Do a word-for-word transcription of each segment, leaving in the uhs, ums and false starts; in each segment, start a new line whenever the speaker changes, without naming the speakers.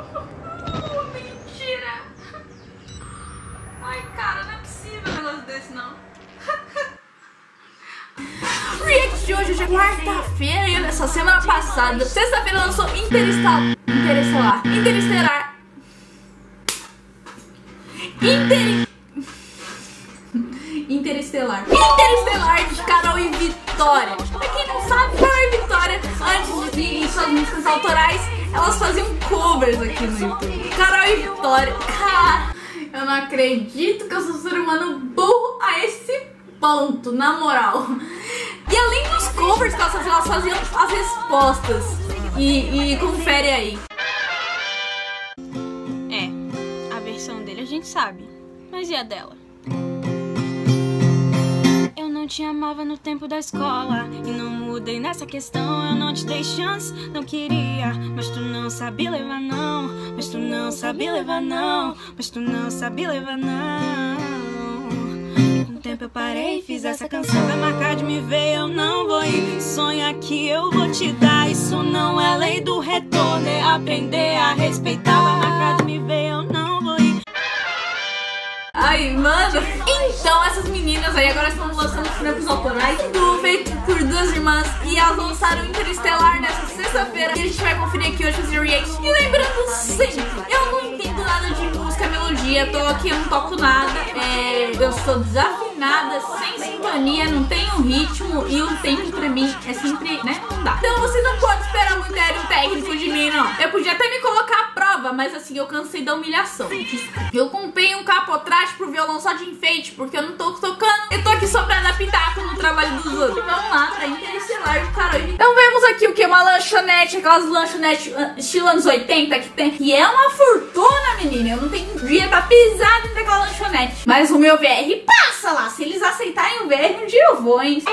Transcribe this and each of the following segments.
Mentira. Ai, cara, não é possível um negócio desse, não. O react de hoje, hoje é quarta-feira e essa semana passada, sexta-feira, lançou Interestelar. Interestelar. Interestelar. Inter... Interestelar. Interestelar de Carol e Vitória. Pra quem não sabe, Carol e Vitória, antes de irem suas músicas autorais, elas faziam covers aqui no YouTube. Carol e Vitória. Cara, eu não acredito que eu sou um ser humano burro a esse ponto, na moral. E além dos covers que elas faziam, elas faziam as respostas. E, e confere aí.
É, a versão dele a gente sabe. Mas e a dela? Eu não te amava no tempo da escola e não mudei nessa questão. Eu não te dei chance, não queria, mas tu não sabia levar não. Mas tu não sabia levar não. Mas tu não sabia levar não. E com o tempo eu parei e fiz essa canção. Vai marcar de me ver, eu não vou ir. Sonha que eu vou te dar. Isso não é lei do retorno, é aprender a respeitar. Vai marcar de me ver, eu não vou ir.
Ai, mano. Então, essas meninas aí agora estão lançando os trampos autorais do feito por duas irmãs. E elas lançaram Interestelar nessa sexta-feira. E a gente vai conferir aqui hoje fazer react. E lembrando sempre, eu não entendo nada de música, melodia. Tô aqui, eu não toco nada. É, eu sou desafinada, sem sintonia, não tenho ritmo. E o tempo pra mim é sempre, né, não dá. Então você não pode esperar muito aéreo técnico de mim, não. Eu podia até me colocar à prova, mas assim, eu cansei da humilhação. Eu comprei um capotraste pro violão só de enfeite, porque eu não tô tocando. Eu tô aqui só pra dar pitaco no trabalho dos outros. Vamos lá, pra Interestelar de Carol. Então vemos aqui o que? Uma lanchonete, aquelas lanchonetes uh, estilo anos oitenta que tem. E é uma fortuna, menina. Eu não tenho dia pra pisar dentro daquela lanchonete. Mas o meu V R passa lá. Se eles aceitarem o V R, um dia eu vou, hein?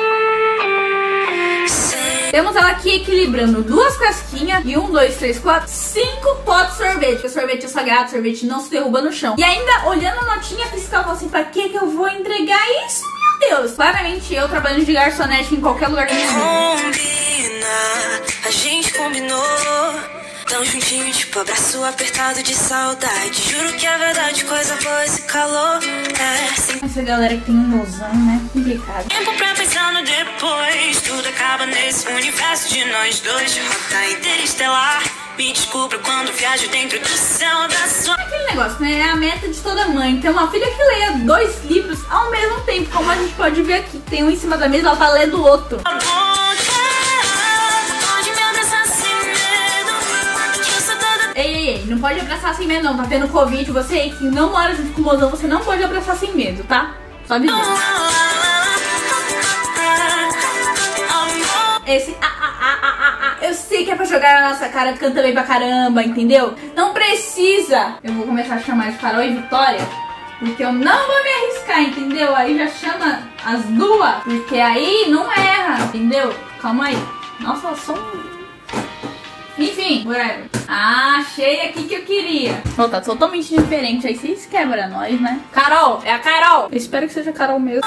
Temos ela aqui equilibrando duas casquinhas e um, dois, três, quatro, cinco potes de sorvete. Porque sorvete é sagrado, sorvete não se derruba no chão. E ainda olhando a notinha fiscal, eu assim, pra que que eu vou entregar isso, meu Deus? Claramente eu trabalho de garçonete em qualquer lugar do mundo.
Combina, a gente combinou. Tão juntinho, tipo abraço apertado de saudade. Juro que é verdade, coisa boa esse calor. É, sim.
Essa galera que tem um mozão, né? Complicado.
Tempo pra pensar no depois. Tudo acaba nesse universo de nós dois. Rota interestelar. Me descubra quando viajo dentro do céu da sua...
Aquele negócio, né? É a meta de toda mãe. Ter uma filha que leia dois livros ao mesmo tempo. Como a gente pode ver aqui. Tem um em cima da mesa, ela tá lendo o outro. Ei, ei, ei, não pode abraçar sem medo não, tá tendo Covid, você aí que não mora junto com o mozão, você não pode abraçar sem medo, tá? Só avisando. Esse ah, ah, ah, ah, ah, ah, eu sei que é pra jogar na nossa cara, canta bem pra caramba, entendeu? Não precisa! Eu vou começar a chamar de Carol e Vitória, porque eu não vou me arriscar, entendeu? Aí já chama as duas, porque aí não erra, entendeu? Calma aí. Nossa, só um... Enfim, whatever. Ah, achei aqui que eu queria. Oh, tá totalmente diferente. Aí vocês quebram nós, né? Carol, é a Carol. Eu espero que seja a Carol mesmo.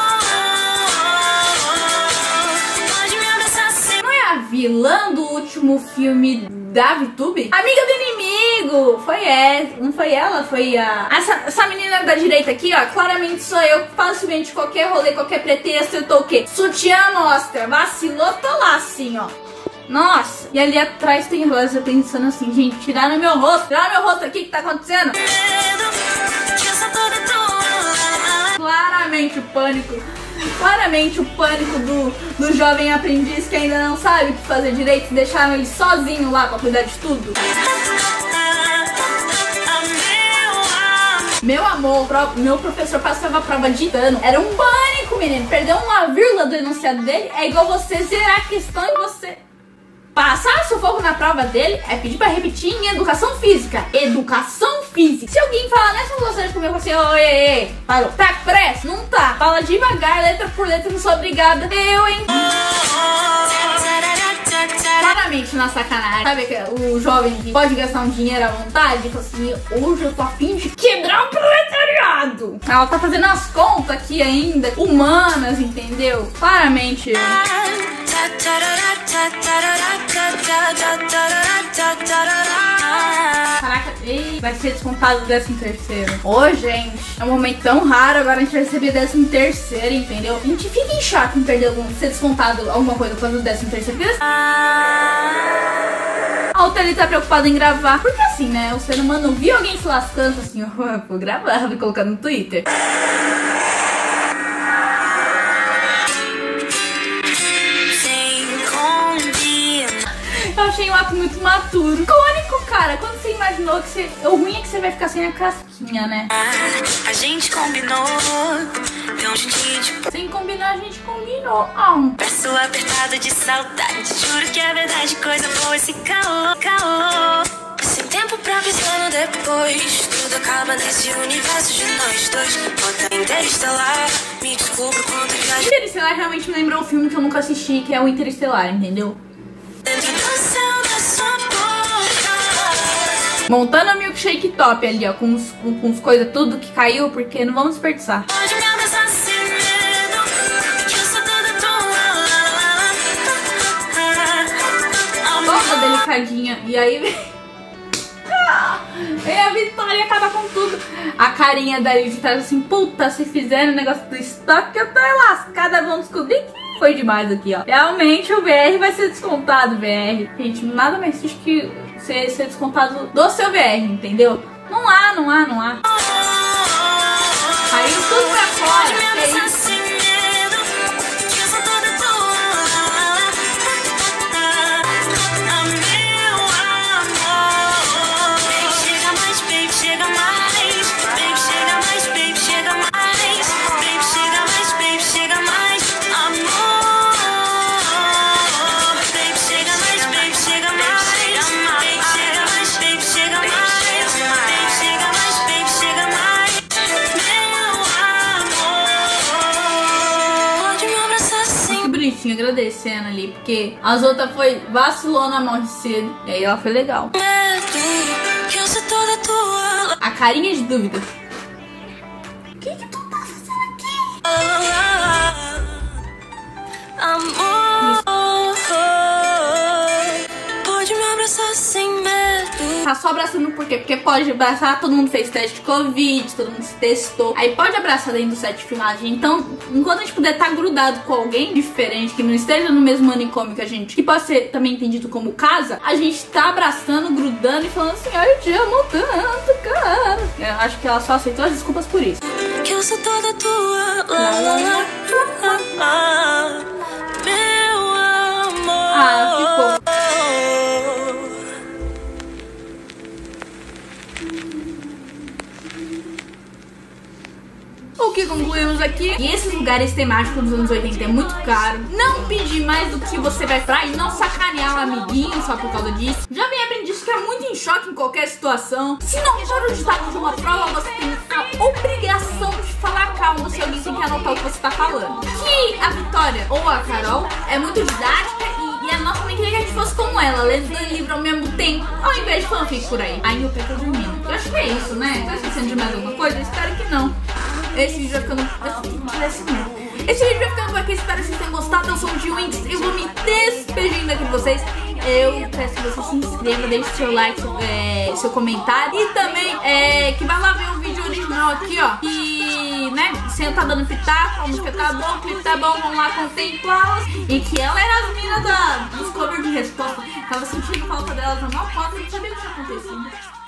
Não é a vilã do último filme da VTube? Amiga do inimigo. Foi ela. Não foi ela, foi a... Essa, essa menina da direita aqui, ó. Claramente sou eu. Facilmente qualquer rolê, qualquer pretexto, eu tô o quê? Sutiã mostra. Vacilou, tô lá assim, ó. Nossa, e ali atrás tem Rosa pensando assim, gente, tiraram meu rosto, tiraram meu rosto aqui, o que tá acontecendo? Claramente o pânico, claramente o pânico do, do jovem aprendiz que ainda não sabe o que fazer direito, deixaram ele sozinho lá pra cuidar de tudo. Meu amor, meu professor passava a prova de dano, era um pânico, menino, perdeu uma vírgula do enunciado dele, é igual você zerar a questão e você... Passar sufoco na prova dele é pedir pra repetir em educação física. Educação física. Se alguém falar nessas noções comigo assim, oi, ei, ei, parou. Tá pressa? Não tá. Fala devagar, letra por letra, não sou obrigada. Eu, hein? Claramente na sacanagem. Sabe que o jovem que pode gastar um dinheiro à vontade? Fala assim, hoje eu tô a fim de quebrar o proletariado. Ela tá fazendo as contas aqui ainda, humanas, entendeu? Claramente. Caraca, E vai ser descontado o décimo terceiro. Ô, gente, é um momento tão raro, agora a gente vai receber décimo terceiro, entendeu? A gente fica em choque em perder algum, ser descontado alguma coisa quando o décimo terceiro. A outra ali tá preocupada em gravar, porque assim, né, o ser humano viu alguém se lascando, assim, ó, vou gravar, vou colocar no Twitter. Eu achei um ato muito maturo. Icônico, cara. Quando você imaginou que você... O ruim é que você vai ficar sem a casquinha, né?
A gente combinou. Tão juntinho de...
Sem combinar, a gente combinou. Oh.
Braço apertado de saudade. Juro que é verdade, coisa boa esse calor, calor. Sem tempo pra pensar no depois. Tudo acaba nesse universo de nós dois. Bota Interestelar. Me descubro quando viajo.
Interestelar realmente me lembrou um filme que eu nunca assisti, que é o Interestelar, entendeu?
Dentro do céu da sua boca.
Montando a milkshake top ali, ó, com os, com, com os coisas tudo que caiu, porque não vamos desperdiçar.
Pode me abraçar sem medo, que eu sou toda tua.
Toda delicadinha. E aí vem... E a Vitória acaba com tudo. A carinha da Liz tá assim, puta, se fizerem o negócio do estoque, eu tô lascada, vamos descobrir que foi demais aqui, ó. Realmente o V R vai ser descontado, V R. Gente, nada mais triste que ser, ser descontado do seu V R, entendeu? Não há, não há, não há. Aí tudo pra fora, que é isso? Agradecendo ali, porque as outras foi vacilou na morte cedo. E aí ela foi legal. A carinha de dúvida. O que que tu tá fazendo aqui?
Amor, pode me abraçar sem medo.
Tá só abraçando por quê? Porque pode abraçar, todo mundo fez teste de Covid, todo mundo se testou. Aí pode abraçar dentro do set de filmagem. Então, enquanto a gente puder estar grudado com alguém diferente, que não esteja no mesmo manicômio que a gente, que pode ser também entendido como casa, a gente tá abraçando, grudando e falando assim, ai, eu te amo tanto, cara. Eu acho que ela só aceitou as desculpas por isso.
Que eu sou toda tua, lá, lá, lá, lá, lá, meu amor.
Ah, ficou. O que concluímos aqui? E esses lugares temáticos dos anos oitenta é muito caro. Não pedir mais do que você vai pra e não sacanear o amiguinho só por causa disso. Já vem aprendido que é muito em choque em qualquer situação. Se não for o ditado de uma prova, você tem a obrigação de falar calmo se alguém tem que anotar o que você tá falando. Que a Vitória ou a Carol é muito didática e, e a nossa mãe queria que a gente fosse como ela, lendo dois livros ao mesmo tempo, ao invés de fanfic por aí. Aí meu pé tá dormindo. Eu acho que é isso, né? Tá esquecendo de mais alguma coisa? Eu espero que não. Esse vídeo vai ficando... Esse vídeo vai ficando por aqui. Espero que vocês tenham gostado. Eu sou o G Winx. Eu vou me despedindo aqui de vocês. Eu peço que você se inscreva, deixe seu like, seu, é, seu comentário. E também é, que vai lá ver o vídeo original aqui, ó. E, né, você tá dando pitaco, a música tá bom, o clipe tá bom, vamos lá contemplá-las. E que ela era as minas da, dos covers de resposta. Tava sentindo falta delas na maior foto e não sabia o que tinha acontecido.